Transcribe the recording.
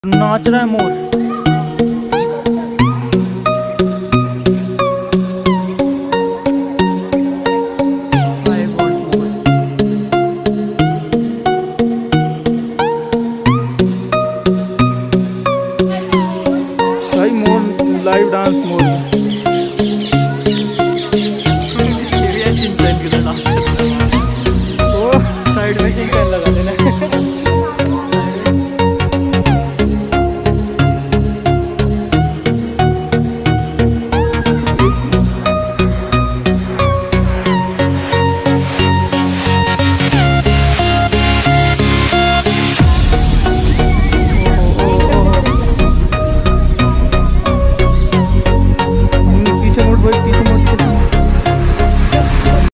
नाच रहा है मोर। भाई मोर लाइव डांस मोर साइड में चिंतन लगा देना।